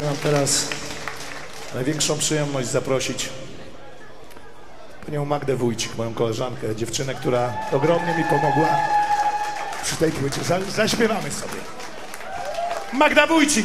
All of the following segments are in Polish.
mam teraz największą przyjemność zaprosić panią Magdę Wójcik, moją koleżankę, dziewczynę, która ogromnie mi pomogła przy tej płycie. Zaśpiewamy sobie. Magda Wójcik!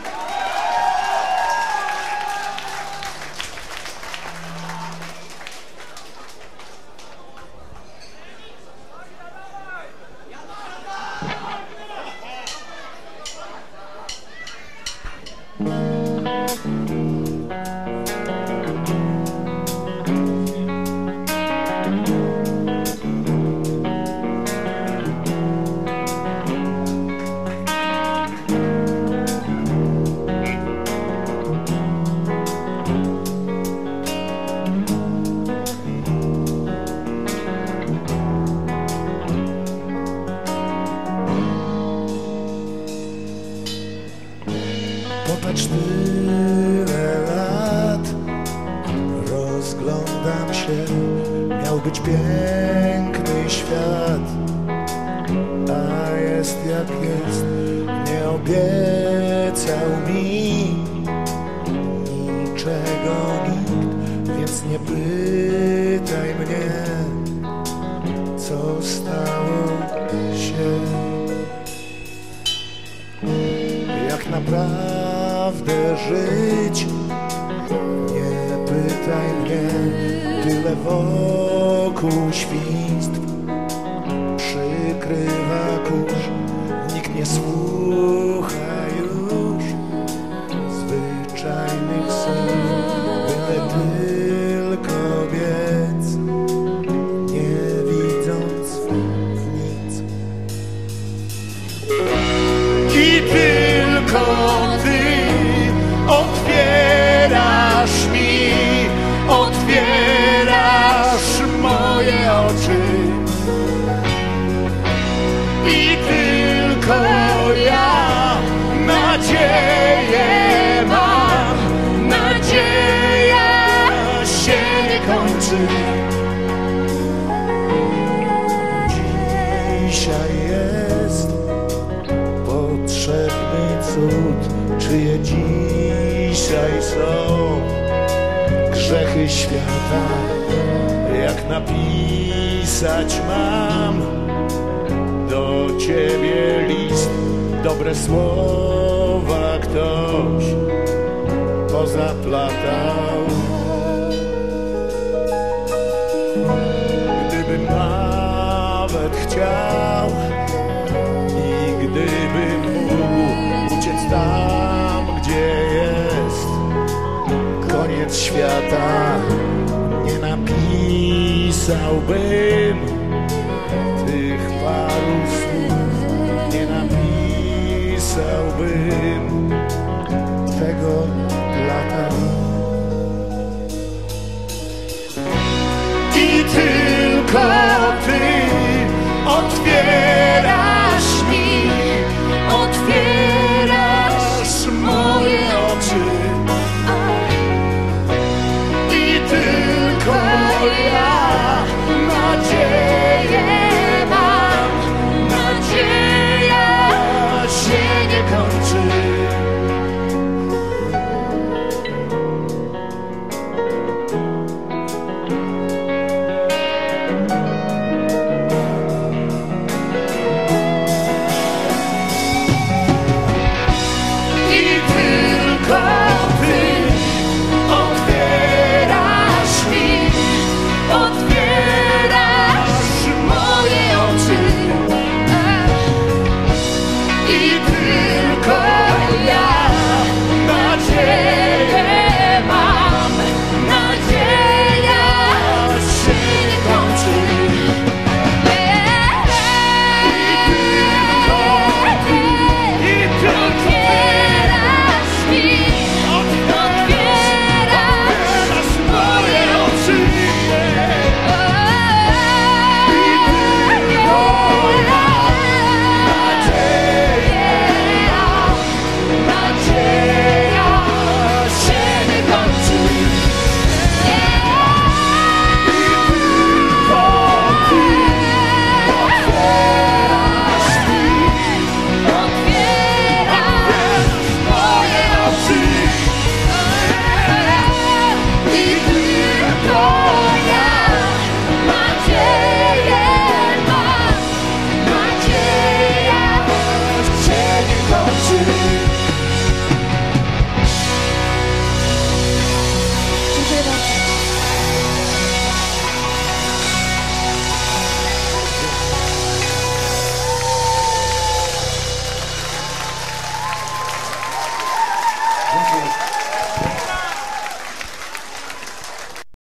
Popatrz, tyle lat, rozglądam się, miał być piękny świat, a jest jak jest, nie obiecał mi niczego nikt, więc nie pytaj mnie, co stało się. Jak naprawdę żyć? Nie pytaj mnie, tyle wokół świństw przykrywa kurz, nikt nie słucha już zwyczajnych słów, byle tylko biec, nie widząc nic. I tylko ty otwierasz mi, otwierasz moje oczy. I tylko ja nadzieję mam, nadzieja się nie kończy. Dzisiaj jest potrzebny cud, czyje dzisiaj są grzechy świata. Jak napisać mam do ciebie list, dobre słowa ktoś pozaplatał. Gdybym nawet chciał i gdybym mógł uciec tam, gdzie jest koniec świata, nie napisałbym tych paru słów, nie napisałbym.